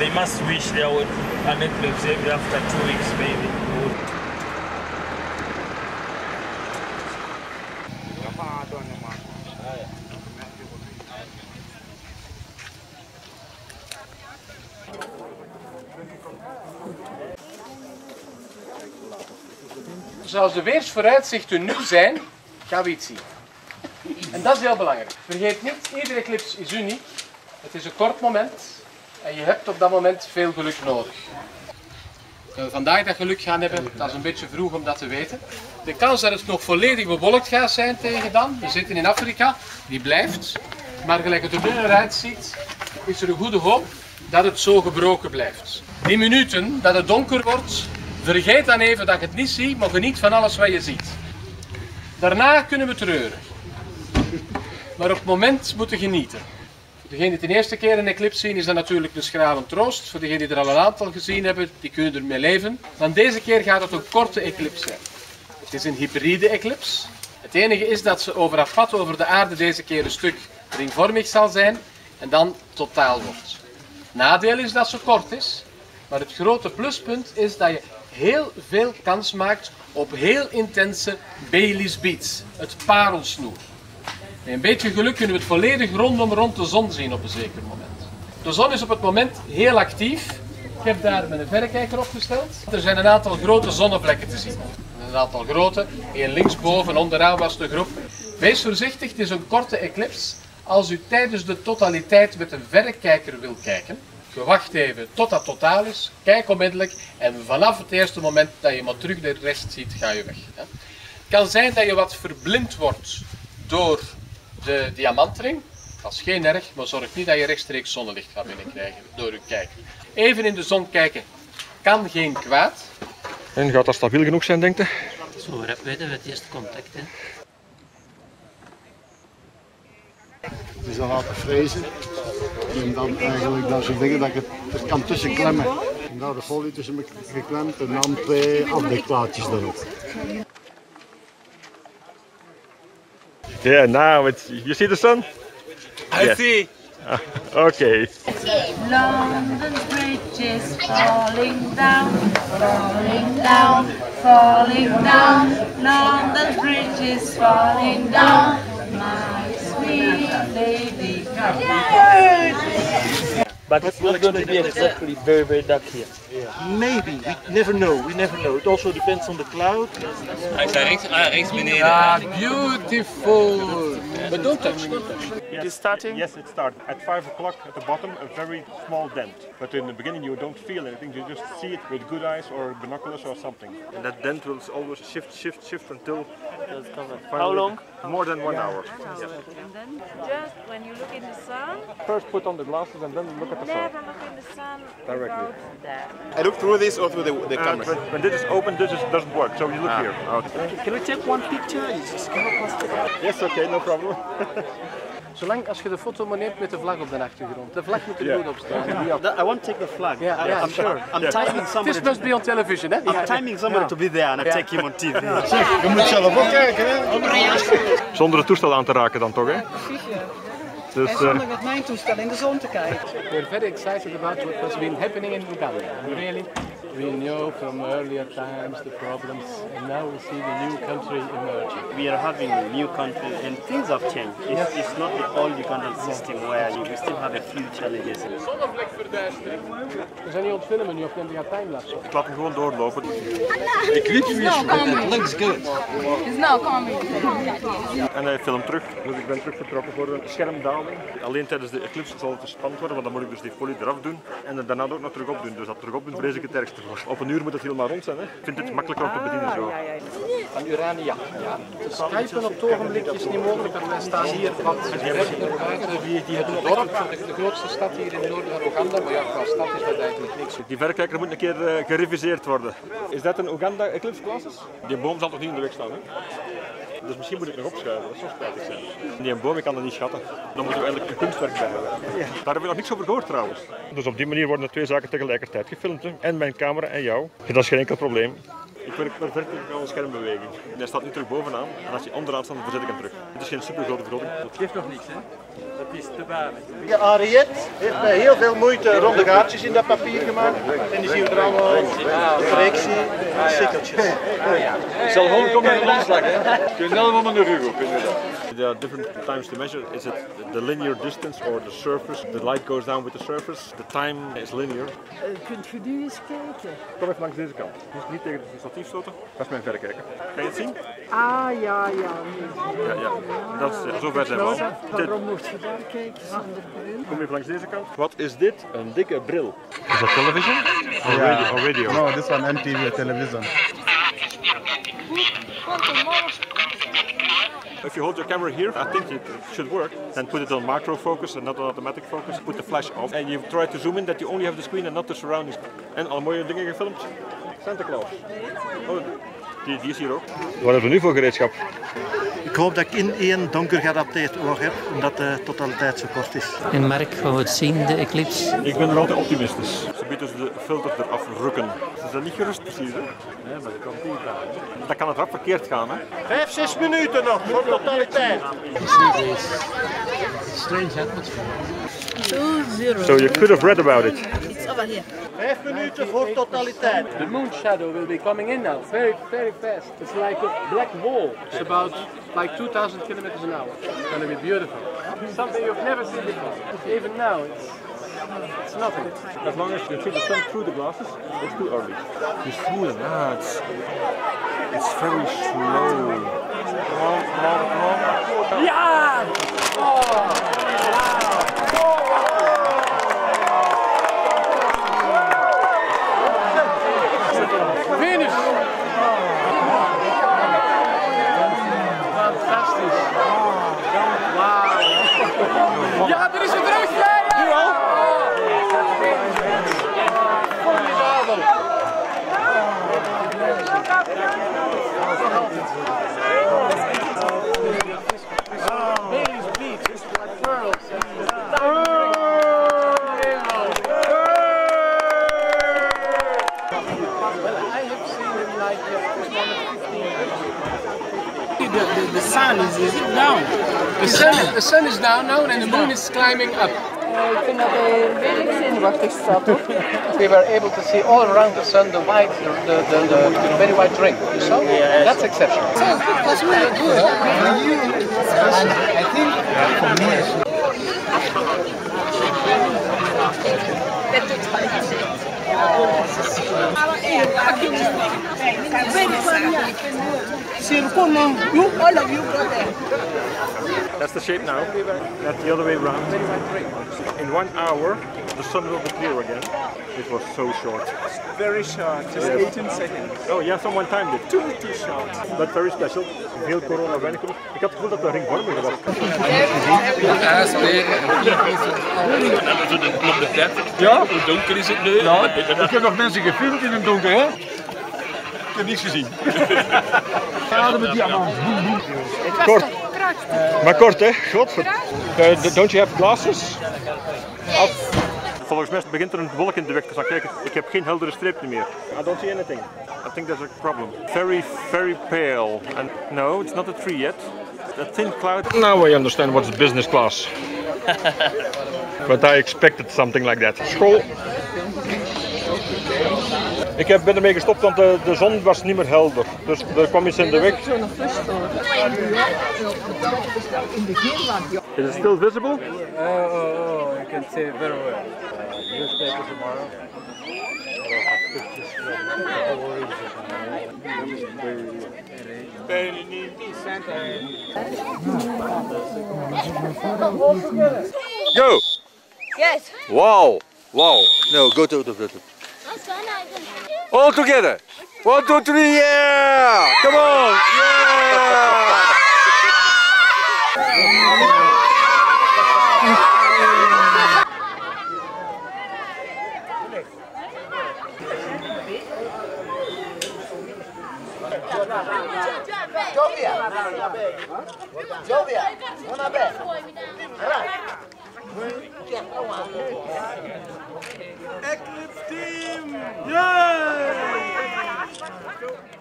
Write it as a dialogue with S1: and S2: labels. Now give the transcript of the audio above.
S1: They must wish there would an eclipse every after 2 weeks, maybe.
S2: Zoals de weersvooruitzichten nu zijn, gaan we iets zien. En dat is heel belangrijk. Vergeet niet, iedere eclipse is uniek. Het is een kort moment en je hebt op dat moment veel geluk nodig. Dat we vandaag dat geluk gaan hebben, dat is een beetje vroeg om dat te weten. De kans dat het nog volledig bewolkt gaat zijn tegen dan, we zitten in Afrika, die blijft. Maar gelijk het er nu naar uitziet, is er een goede hoop dat het zo gebroken blijft. Die minuten dat het donker wordt, vergeet dan even dat je het niet ziet, maar geniet van alles wat je ziet. Daarna kunnen we treuren. Maar op het moment moeten genieten. Voor degenen die de eerste keer een eclipse zien, is dat natuurlijk een schrale troost. Voor degenen die er al een aantal gezien hebben, die kunnen ermee leven. Dan deze keer gaat het een korte eclipse zijn. Het is een hybride eclipse. Het enige is dat ze over het pad over de aarde deze keer een stuk ringvormig zal zijn en dan totaal wordt. Nadeel is dat ze kort is, maar het grote pluspunt is dat je heel veel kans maakt op heel intense Baily's Beads, het parelsnoer. Met een beetje geluk kunnen we het volledig rond de zon zien op een zeker moment. De zon is op het moment heel actief. Ik heb daar mijn verrekijker opgesteld. Er zijn een aantal grote zonnevlekken te zien. Een aantal grote, één linksboven, onderaan was de groep. Wees voorzichtig, het is een korte eclipse. Als u tijdens de totaliteit met een verrekijker wil kijken, wacht even tot dat totaal is, kijk onmiddellijk en vanaf het eerste moment dat je maar terug de rest ziet, ga je weg. Het kan zijn dat je wat verblind wordt door de diamantring. Dat is geen erg, maar zorg niet dat je rechtstreeks zonnelicht gaat binnenkrijgen door je kijken. Even in de zon kijken kan geen kwaad.
S3: En gaat dat stabiel genoeg zijn, denk je?
S4: Zo weten we het eerste contact. Hè.
S5: Het is dan laten frezen. En dan eigenlijk dat ze denken dat ik het er kan tussen klemmen. En daar de folie tussen me geklemd en dan 2 afdekplaatjes erop.
S3: Yeah, now you see the sun?
S1: I see.
S3: Okay.
S6: London's bridge is falling down, falling down, falling down. London's bridge is falling down. My sweet lady,
S1: But it's not going to be exactly very dark here.
S7: Maybe, we never know, It also depends on the cloud.
S4: Hij zei rechts beneden.
S2: Ja, beautiful. But don't touch, don't touch.
S7: It is starting?
S3: Yes, it starts. At 5 o'clock at the bottom, a very small dent. But in the beginning you don't feel anything, you just see it with good eyes or binoculars or something. And that dent will always shift until...
S7: How long?
S3: More than 1 hour. Yes.
S6: And then just when you look in the sun,
S3: First put on the glasses and then look at the sun.
S6: never look in the sun
S3: Directly.
S6: without that.
S8: I look through this or through the camera?
S3: When this is open, doesn't work, so you look here. Okay.
S7: Can we take one picture? You just come across it.
S3: Yes, okay, no problem.
S2: Zolang als je de foto maar neemt met de vlag op de achtergrond. De vlag moet er goed op staan.
S7: I want to take the flag.
S2: Yeah,
S7: I'm
S2: sure.
S7: I'm timing somebody.
S2: This must be on television, hè?
S7: I'm timing somebody to be there and I take him on TV.
S5: Je moet zelf ook kijken, hè?
S3: Zonder het toestel aan te raken dan toch, hè? Dus,
S9: En zonder met mijn toestel in de zon te kijken.
S2: We're very excited about what has been happening in Uganda. Really, we knew from earlier times the problems, and now we see the new country emerging.
S7: We are having a new country and things have changed. It's not the old Ugandan system where we still have a few challenges.
S2: Zonnevlek verduistering. We zijn niet aan het filmen nu, of neem je gaat timelapse op.
S3: ik laat hem gewoon doorlopen.
S9: Looks good. It's not coming.
S3: En hij filmt terug, dus ik ben terug vertrokken voor een schermdaling. Alleen tijdens de eclipse zal het spannend worden, want dan moet ik dus die folie eraf doen en er daarna ook nog terug op doen. Dus dat terug op doen vrees ik het ergste voor. Op een uur moet het helemaal rond zijn, hè. Ik vind het makkelijker om te bedienen zo.
S2: Van Urania. Ja. Te skypen op het ogenblik is niet mogelijk, want wij staan hier wat direct naar buiten. Het dorp, de grootste stad hier in het noorden van Oeganda, maar ja, qua stad is dat eigenlijk niks.
S3: Die verrekijker moet een keer gereviseerd worden. Is dat een Uganda Eclipse Glasses? Die boom zal toch niet in de weg staan, hè? Dus misschien moet ik nog opschuiven, dat zou spijtig zijn. Die boom, ik kan dat niet schatten. Dan moeten we eigenlijk een kunstwerk bij hebben. Ja. Daar hebben we nog niks over gehoord trouwens. Dus op die manier worden er 2 zaken tegelijkertijd gefilmd. Hè? En mijn camera en jou. Dat is geen enkel probleem. Ik werk per verticale schermbeweging. Hij staat nu terug bovenaan en als hij onderaan staat, dan verzet ik hem terug. Het is geen super grote vergroting.
S2: Dat geeft nog niks, hè?
S3: Het
S7: is te weinig.
S5: Henriette heeft met heel veel moeite ronde gaatjes in dat papier gemaakt. En die zien we er allemaal correctie, sikkeltjes.
S3: Het zal gewoon komen in de omslag, hè? Kun je allemaal met een rug op, inderdaad. There are different times to measure. Is it the linear distance or the surface? The light goes down with the surface. The time is linear.
S9: Kunt je nu eens kijken?
S3: Kom even langs deze kant. Dus niet tegen het statief stoten. Dat is mijn verrekijker. Kan je het zien?
S9: Ah, ja.
S3: Ja. Dat is, zover zijn we al.
S9: Waarom mocht je daar kijken zonder bril?
S3: Kom even langs deze kant. Wat is dit? Een dikke bril. Is dat television? Or radio?
S5: No, this one MTV television.
S3: If you hold your camera here, I think it should work. Then put it on macro focus and not on automatic focus. Put the flash off. And you try to zoom in that you only have the screen and not the surroundings. En al mooie dingen gefilmd. Santa Claus. Oh, die is hier ook. Wat hebben we nu voor gereedschap?
S5: Ik hoop dat ik in één donker geadapteerd oog heb, omdat de totaliteit zo kort is.
S4: En Mark, gaan we het zien, de eclipse?
S3: Ik ben er altijd optimistisch. Ze biedt dus de filters eraf rukken. Ze zijn niet gerust precies, hè? Nee, maar dat kan niet gaan. Dat kan het rap verkeerd gaan, hè?
S5: 5-6 minuten nog voor totaliteit.
S2: Strange atmosphere.
S9: 2-0.
S3: So you could have read about it.
S9: It's over here.
S5: 5 minuten voor totaliteit.
S2: The moon shadow will be coming in now, very, very fast. It's like a black wall. It's about like 2,000 kilometers an hour. It's going to be beautiful. Something you've never seen before. Even now, it's nothing.
S3: As long as you can see the sun through the glasses, it's too early. You see it? It's very slow. Come on.
S2: Ja! Venus! Fantastisch! Wauw! Ja, er is een terug! Nu al? Formidabel! Venus Beach is like pearls.
S9: The sun is it down?
S2: The sun is down now and the moon is climbing up.
S6: Ik vind dat hij redelijk zenuwachtig staat, hoor.
S2: We were able to see all around the sun the very white ring. You saw? That's exceptional.
S6: It was really good.
S5: I think for me
S9: All of you go there.
S3: That's the shape now. That's the other way around. In 1 hour, the sun will be clear again. It was so short.
S1: Very short, just 18 seconds.
S3: Oh yeah, someone timed it.
S1: Too short.
S3: But very special. Veel corona weinig. Ik had het gevoel dat de ringvormig was.
S1: Ja, hoe donker is het nu?
S3: Ja, ik heb nog mensen gefilmd in het donker, hè? Ik heb niets gezien. Ademen die allemaal. Kort. Maar kort, hè? Godver. Don't you have glasses? Volgens mij begint er een wolk in de weg te staan. Kijk, ik heb geen heldere streep meer. I don't see anything. I think there's a problem. Very, very pale. And no, it's not a tree yet. A thin cloud. Now I understand what's business class. But I expected something like that. School. Ik ben ermee gestopt, want de zon was niet meer helder. Dus er kwam iets in de weg. Is it still visible?
S2: Oh, you can see it very well. Newspaper tomorrow.
S3: Go!
S6: Yes.
S3: Wow! Wow! No, go to the all together! 1, 2, 3, yeah! Come on! Yeah!
S5: Jovia, una vez.
S1: Eclipse team! Yay!